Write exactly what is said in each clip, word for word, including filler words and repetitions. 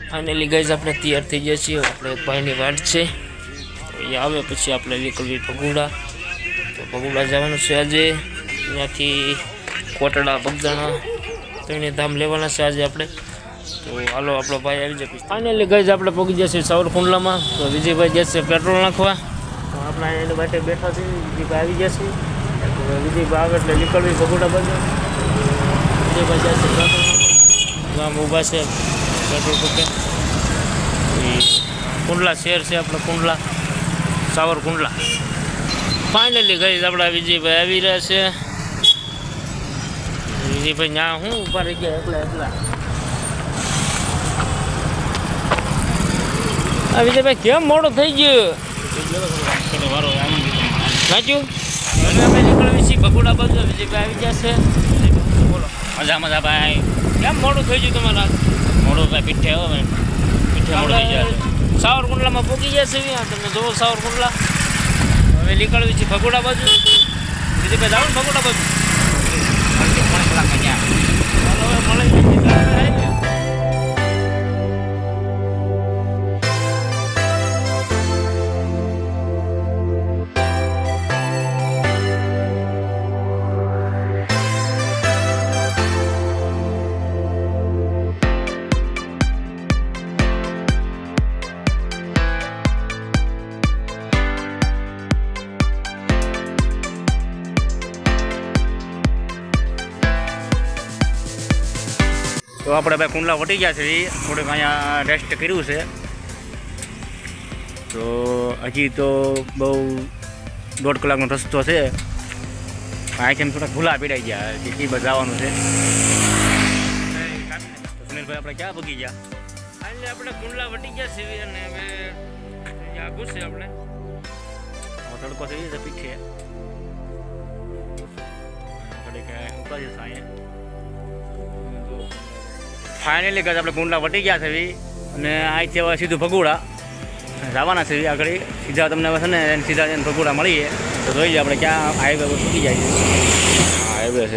Finally guys આપણે તૈયાર થઈ ગયા છીએ। આપણે એક ભાઈની વાટ છે, તો એ આવે પછી આપણે નીકળવી ભગુડા। તો ભગુડા જવાનું છે આજે। ત્યાંથી કોટડા બગદાણા ત્રણે ધામ લેવાના છે આજે આપણે। તો હાલો આપણો ભાઈ આવી જાય। ફાઇનલી ગાઈસ આપણે પહોંચી ગયા છીએ સાવરકુંડલામાં। તો વિજયભાઈ જશે પેટ્રોલ નાખવા, તો આપણે એની માટે બેઠા છીએ। વિજયભાઈ આવી જશે, તો વિજયભાઈ આવે એટલે નીકળવી ભગુડા બાજુ। વિજયભાઈ જશે પેટ્રોલ ગામ ઊભા છે पेट्रोल पंपे। कुंडला शहर से अपना कुंडला सावरकुंडला। फाइनली गई अपना विजय भाई આવી રહ્યા છે। વિજય ભાઈ ના હું ઉપર રહી ગયા એકલા એકલા। આ વિજય ભાઈ કેમ મોડો થઈ ગયો? વારો નાચ્યું હવે અમે નીકળવી છીએ ભગુડા બાજુ। વિજય ભાઈ આવી ગયા છે। બોલો મજા મજા ભાઈ, કેમ મોડું થઈ ગયું તમારા? मोड़ो भाई पीठे हो मैं पीठे मोड़ दी जाए। सावरकुंडला में पहुंची जैसे भी हाँ तुमने जो सावरकुंडला हमें निकल भी भगोड़ा बाजू दीदी पे जाओ भगोड़ा बाजू तो આપણે ભાઈ કુંડલા વટી ગયા છે। થોડુંક અહીંયા રેસ્ટ કર્યું છે। તો હજી તો બહુ દોઢ કલાકનો રસ્તો છે। અહીંથી થોડાક ભૂલા પીડાઈ ગયા કે બસ જવાનું છે। સુનિલભાઈ આપણે ક્યાં ભગી ગયા? એટલે આપણે કુંડલા વટી ગયા છે અને હવે આગું છે આપણે તડકો થઈ જશે પીઠે ઘડીક ઉકાળી જશે અહીંયા। फाइनली गज अपने कुंडला वटी गया है અને અહીંથી હવે સીધું ભગુડા જવાના છે। આગળ સીધા તમને હવે છે ને સીધા જઈને ભગુડા મળીએ તો જોઈએ આપણે ક્યાં હાઈવે પર છૂટી જાય છે। હા હાઈવે છે।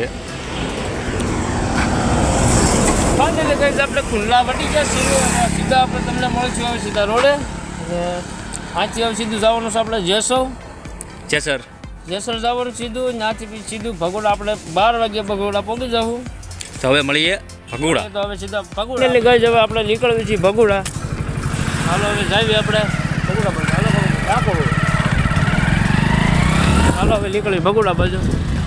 ફાઇનલી ગજ આપણે કુંડલા વટી ગયા છીએ અને સીધા આપણે તમને મળીશું હવે સીધા રોડે। અને અહીંથી હવે સીધું જવાનું છે આપણે જેસર જેસર જેસર જવાનું સીધું। ત્યાંથી સીધું ભગુડા આપણે બાર વાગે ભગુડા પહોંચી જવું। તો હવે મળીએ ભગુડા। તો હવે સીધા ભગુડા એટલે ગઈ હવે આપણે નીકળવી છીએ ભગુડા। હાલો હવે જઈએ આપણે ભગુડા બાજુ। હાલો આપો હાલો હવે નીકળી ભગુડા બાજુ।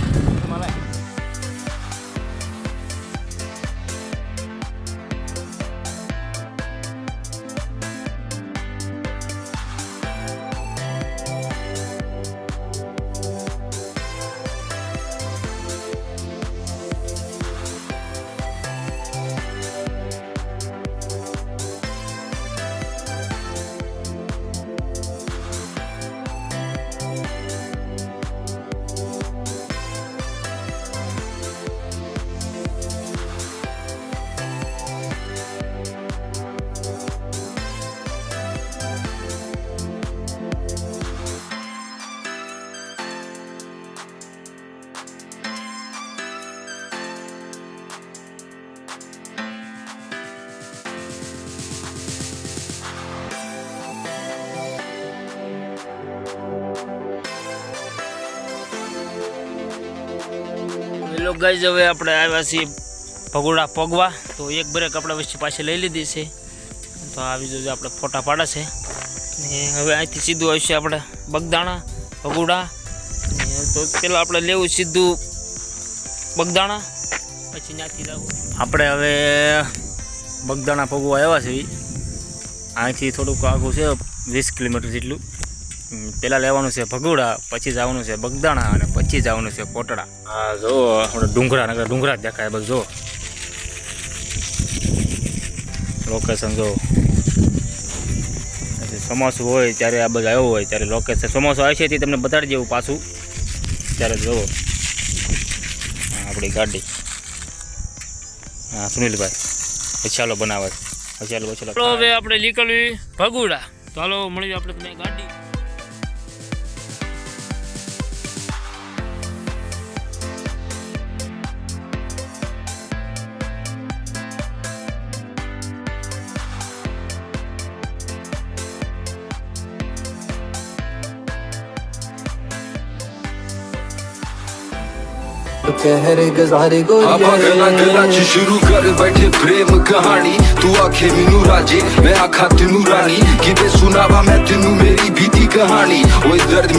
लोग गाइस હવે આપણે આવ્યા છીએ ભગુડા પગવા। તો એક બ્રેક આપણે વચ્ચે પાછી લઈ લીધી છે। તો આવી જો આપણે ફોટા પાડે છે ને હવે અહીંથી સીધું આવશે આપણે બગદાણા ભગુડા। તો પેલા આપણે લેવું સીધું બગદાણા પછી ત્યાંથી જવું આપણે હવે બગદાણા પગવા આવ્યા છે। અહીંથી થોડુંક આગું છે વીસ કિલોમીટર જેટલું। પહેલાં લેવાનું છે ભગુડા, પછી જવાનું છે બગદાણા અને પછી જવાનું છે કોટડા। હા જો આપણે ડુંગરા નગર ડુંગરા જ દેખાય બસ। જો લોકેશન જો ચોમાસું હોય ત્યારે આ બધું આવ્યો હોય ત્યારે લોકેશન ચોમાસું આવે છે તે તમને બતાડી દેવું પાછું ત્યારે જોવો આપણી ગાડી। હા સુનિલભાઈ પછાલો બનાવે પછાલો પછાલો। હવે આપણે નીકળવી ભગુડા। તો હાલો મળીએ આપણે તમે ગાડી। तो कहरे गजारे गोरिए शुरू कर बैठे प्रेम कहानी तू आखे मैनू राजे मैं आखा तेनू रानी कि सुनावा मैं तेनू मेरी बीती कहानी ओए दर्द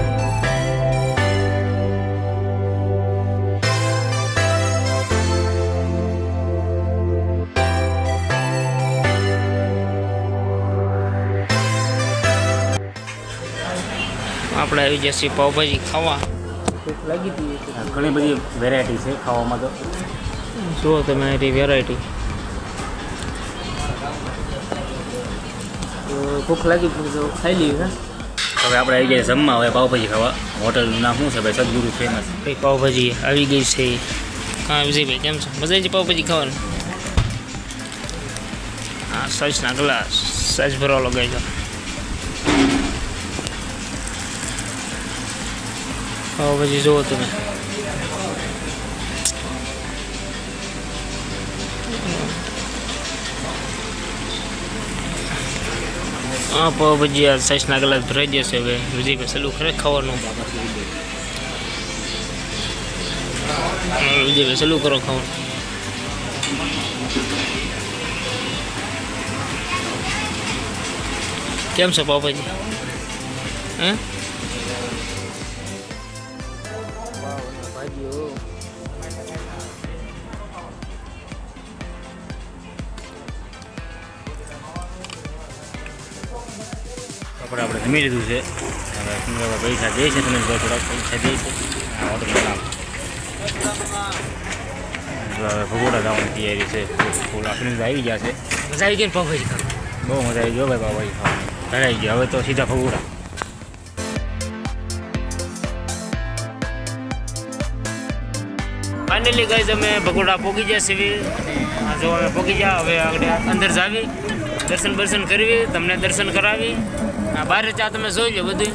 આપણે આવી જશે પાવભાજી ખાવા ભૂખ લાગી હતી ઘણી બધી વેરાયટી છે ખાવામાં તો જુઓ તમે એની વેરાયટી તો ભૂખ લાગી તો ખાઈ લઈએ હા હવે આપણે આવી ગયા જમવા હવે પાવભાજી ખાવા હોટલનું નામ શું છે ભાઈ સદગુરુ ફેમસ ભાઈ પાવભાજી આવી ગઈ છે કાં વિજયભાઈ કેમ છો મજા આવી છે પાવભાજી ખાવાનું હા સાઈઝના ગ્લાસ સાઈઝ ભરવા લગાવી દો પાવભાજી જુઓ તમે હા પાવભાજી આ સાઈઝના ગ્લાસ ભરાઈ જશે હવે વિજયભાઈ સલું ખરે ખાવાનું વિજયભાઈ સલું કરો ખાવાનું કેમ છે પાવભાજી હે આપણે આપણે જમી લીધું છે હવે પૈસા દે છે તમે થોડાક પૈસા દે છે હોટલનું નામ હવે ભગોડા જવાની તૈયારી છે ફૂલ આપણે આવી ગયા છે મજા આવી ગઈ ને પાવભાજી ખાવા બહુ મજા આવી ગયો ભાઈ પાવભાજી ખાવાની ધરાઈ ગયો હવે તો સીધા ભગોડા ફાઇનલી ગાઈઝ અમે ભગોડા પોગી ગયા છીએ જો અમે પોગી ગયા હવે આગળ અંદર જાવી દર્શન બર્શન કરવી તમને દર્શન કરાવી આ બહાર ચા તમે જોઈ લો બધું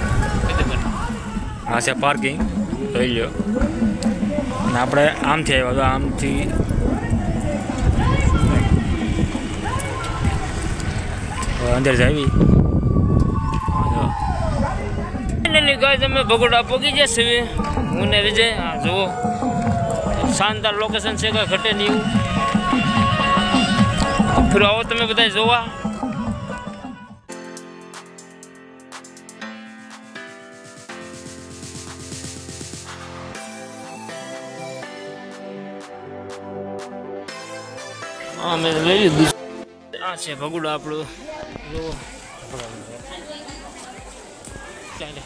હા છે પાર્કિંગ જોઈ લો અને આપણે આમથી આવ્યા તો આમથી અંદર જાવી ફાઇનલી ગાઈઝ અમે ભગોડા પોગી ગયા છીએ હું ને વિજય હા જુઓ શાનદાર લોકેશન છે કોઈ ઘટે નહીં એવું ફિર આવો તમે બધા જોવા હા મેં લઈ લીધું આ છે ભગોડા આપણું જુઓ ચાલે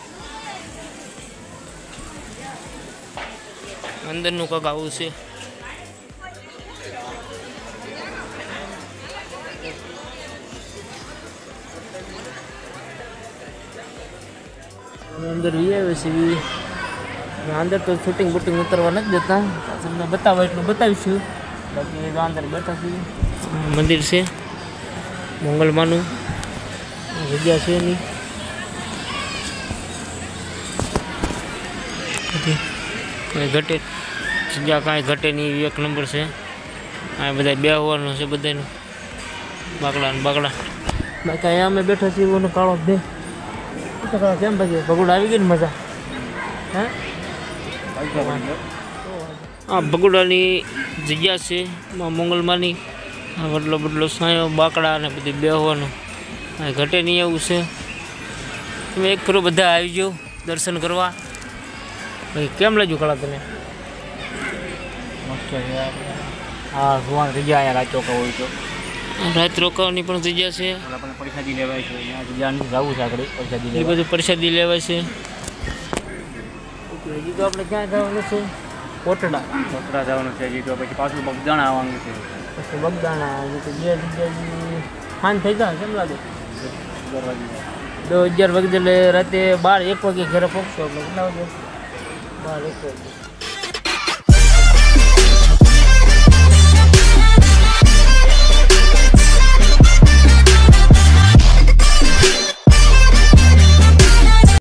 અંદરનું કંઈક આવું છે અંદર વી આવે છે અંદર તો શૂટિંગ બૂટિંગ ઉતરવા નથી દેતા તમને બતાવવા એટલું બતાવીશું બાકી અંદર બેઠા છીએ મંદિર છે મંગલમાનું જગ્યા છે એની કાંઈ ઘટે જગ્યા કાંઈ ઘટે નહીં એક નંબર છે આ બધા બે હોવાનું છે બધાનું બાકડા ને બાકડા બાકી અહીંયા અમે બેઠા છીએ એનો કાળો દે કેમ પછી ભગોડા આવી ગઈ ને મજા હે હા ભગોડાની જગ્યા છે મંગલમાની વડલો બદલો સાયો બાકડા ને બધી બે હોવાનું કાંઈ ઘટે નહીં એવું છે તમે એક ફરો બધા આવી જાઓ દર્શન કરવા ભાઈ કેમ લાગ્યું કળા તને હા સુવાની જગ્યા અહીંયા રાત ચોકા હોય તો રાત રોકાવાની પણ જગ્યા છે આપણને પ્રસાદી લેવાય છે અહીંયા જગ્યા જવું છે આગળ પ્રસાદી એ બધું પ્રસાદી લેવાય છે હજી તો આપણે ક્યાં જવાનું છે કોટડા કોટડા જવાનું છે હજી તો પછી પાછું બગદાણા આવવાનું છે પછી બગદાણા હજી તો બે જગ્યાએ ખાન થઈ જાય કેમ લાગે દસ અગિયાર વાગે એટલે રાતે બાર એક વાગે ઘરે પહોંચશો એટલે કેટલા વાગે બાર એક વાગે